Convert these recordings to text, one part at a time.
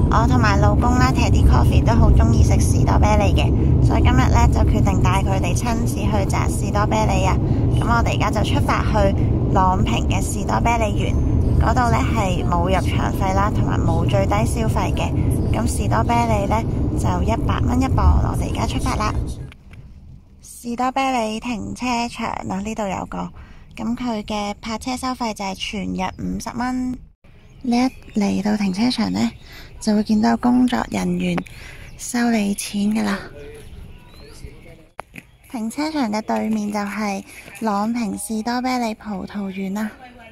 我同埋老公啦，Teddy Coffee 都好中意食士多啤梨嘅，所以今日咧就決定帶佢哋親自去摘士多啤梨啊！咁我哋而家就出發去朗屏嘅士多啤梨園，嗰度咧係冇入場費啦，同埋冇最低消費嘅。咁士多啤梨咧就100蚊一磅，我哋而家出發啦。士多啤梨停車場啊，呢度有個，咁佢嘅泊車收費就係全日50蚊。你一嚟到停車場呢，就會見到工作人員收你錢噶啦。停車場嘅對面就係朗屏士多啤梨葡萄園啦。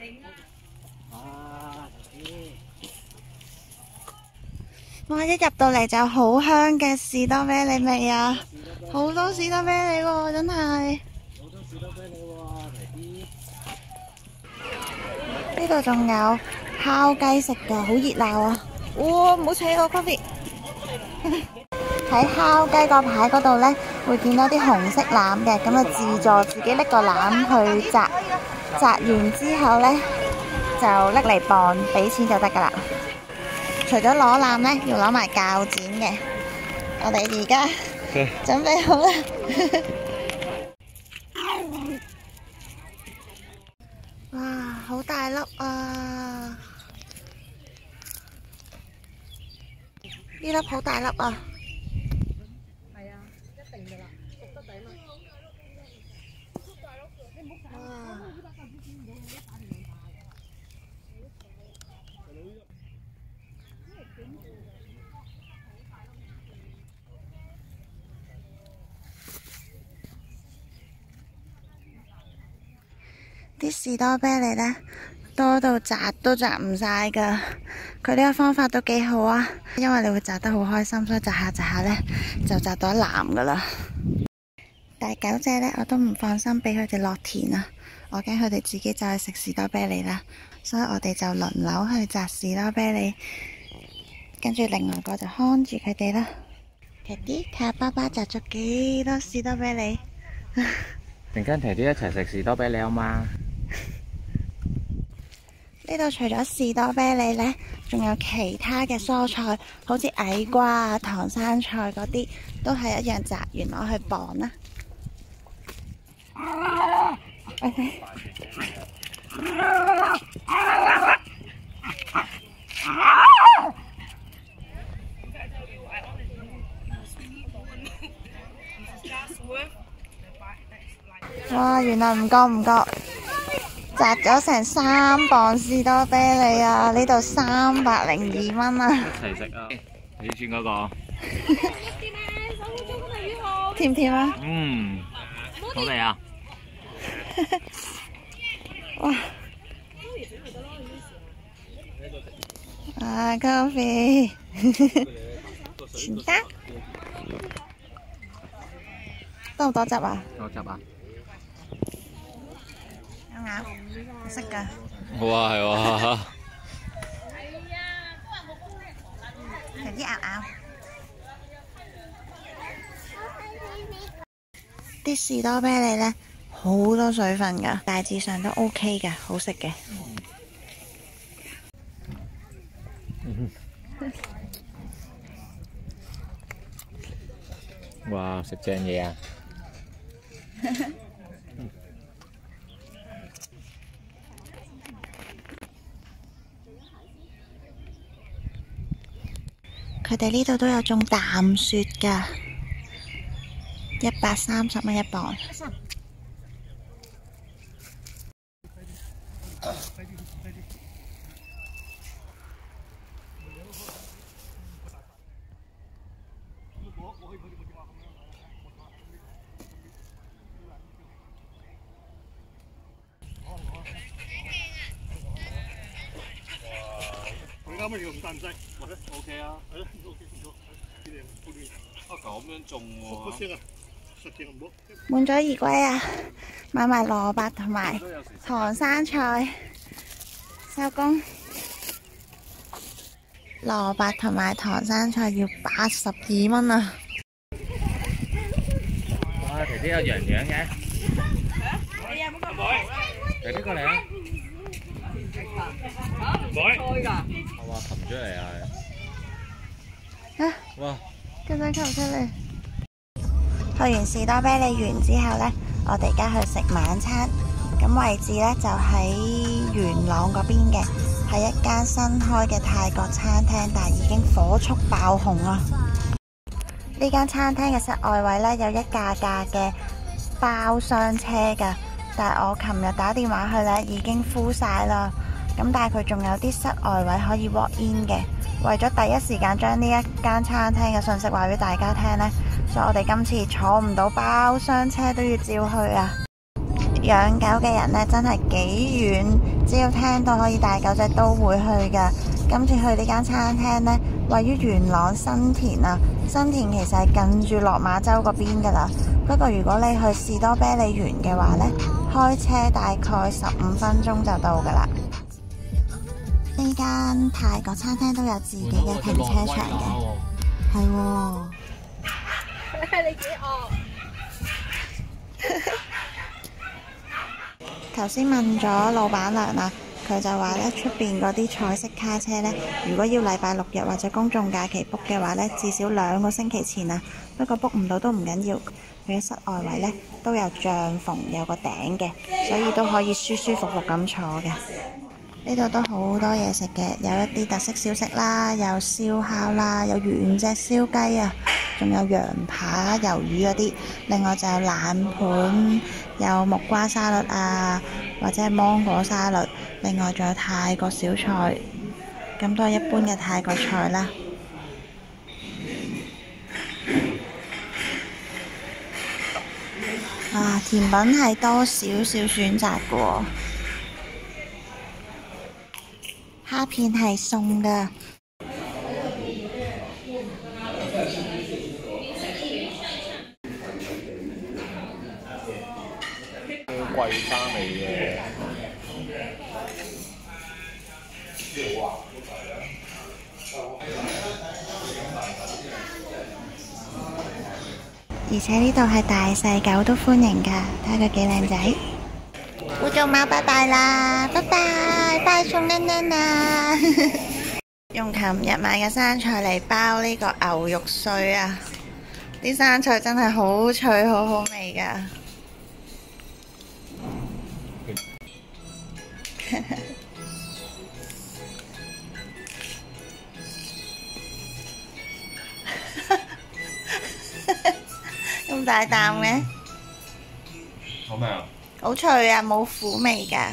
哇！一入到嚟就好香嘅士多啤梨味啊！好多士多啤梨喎，真係。好多士多啤梨喎，呢度仲有烤雞食㗎，好熱鬧啊！哇，唔好扯我 coffee。喺烤雞個牌嗰度呢，會見到啲紅色籃嘅，咁啊自助自己拎個籃去摘，摘完之後呢，就拎嚟磅，俾錢就得噶啦。除咗攞籃呢，要攞埋鉸剪嘅。我哋而家準備好啦。哇，好大粒啊！呢粒好大粒啊！ 係啊，一定噶啦，熟得抵嘛。 哇！啲士多啤梨呢，多到摘都摘唔晒噶。佢呢個方法都幾好啊，因為你會摘得好開心，所以摘下摘下呢，就摘到一籃噶啦。但係狗仔呢，我都唔放心俾佢哋落田啊，我驚佢哋自己就去食士多啤梨啦，所以我哋就輪流去摘士多啤梨，跟住另外個就看住佢哋啦。Teddy，睇下爸爸摘咗幾多士多啤梨。 陣間Teddy一齊食士多啤梨好嗎？ 呢度除咗士多啤梨呢，仲有其他嘅蔬菜，好似矮瓜啊、唐生菜嗰啲，都係一樣摘完攞去磅啦。OK。哇！原來唔覺。摘咗成3磅士多啤梨啊！呢度302蚊啊！ 一齊食啊！你轉嗰個甜唔甜啊？ 嗯，好味啊！ 哇！啊 ，coffee， 全得，多唔多汁啊？ 多汁啊！ 咬，我識㗎。 好啊，係喎。 有啲咬。啲士多啤梨呢，好多水分㗎，大致上都 OK 㗎，好食嘅。 哇！食正嘢啊！ 佢哋呢度都有種淡雪㗎，130蚊一磅。 啱乜嘢咁單劑？OK 啊，係咯，OK 唔錯，啊咁樣種喎，好聲啊，實淨唔好。 滿咗衣櫃啊！買埋蘿蔔同埋唐生菜，收工。蘿蔔同埋唐生菜要82蚊啊！ 哇！Teddy有洋洋嘅。Teddy過嚟啊！ 唔該。 我話擒出嚟啊！ 哇！ 咁多球出嚟。去完士多啤梨園之後呢，我哋而家去食晚餐。咁位置呢，就喺元朗嗰邊嘅，係一間新開嘅泰國餐廳，但係已經火速爆紅啦。呢間餐廳嘅室外位呢，有一架嘅包廂車㗎，但係我琴日打電話去呢，已經 full 晒啦。咁但係佢仲有啲室外位可以 walk in 嘅。為咗第一時間將呢一間餐廳嘅信息話俾大家聽呢，所以我哋今次坐唔到包廂車都要照去啊！養狗嘅人呢，真係幾遠，只要聽到可以帶狗仔都會去噶。今次去呢間餐廳呢，位於元朗新田啊，新田其實係近住落馬洲嗰邊噶啦。不過如果你去士多啤梨園嘅話呢，開車大概15分鐘就到噶啦。呢間泰國餐廳都有自己嘅停車場嘅，係喎。 你幾惡？ 頭先問咗老闆娘啦，佢就話呢，出邊嗰啲彩色卡車呢，如果要禮拜6日或者公眾假期 book 嘅話呢，至少2個星期前啊。不過 book 唔到都唔緊要，佢嘅室外位呢都有帳篷，有個頂嘅，所以都可以舒舒服服咁坐嘅。呢度都好多嘢食嘅，有一啲特色小食啦，有燒烤啦，有原隻燒雞啊，仲有羊扒、魷魚嗰啲。另外就有冷盤，有木瓜沙律啊，或者係芒果沙律。另外仲有泰國小菜，咁都係一般嘅泰國菜啦。啊，甜品係多少少選擇嘅喎。蝦片係送㗎。 貴翻嚟嘅。 而且呢度係大細狗都歡迎㗎，睇下佢幾靚仔。污糟貓拜拜啦，拜拜，拜送囡囡啊！用琴日買嘅生菜嚟包呢個牛肉碎啊！啲生菜真係好脆，好好味㗎。咁大啖嘅， 好味啊！ 好脆啊，冇苦味㗎。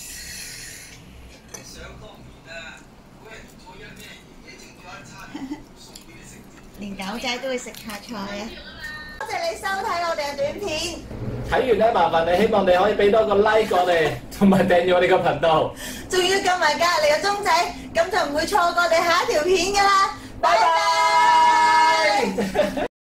連狗仔都會食下菜啊！多謝你收睇我哋嘅短片。 睇完咧，麻煩你希望你可以俾多個 like 我哋，同埋訂閱我哋個頻道。 仲要撳埋隔離個鐘仔，咁就唔會錯過我哋下一條片㗎啦。拜拜。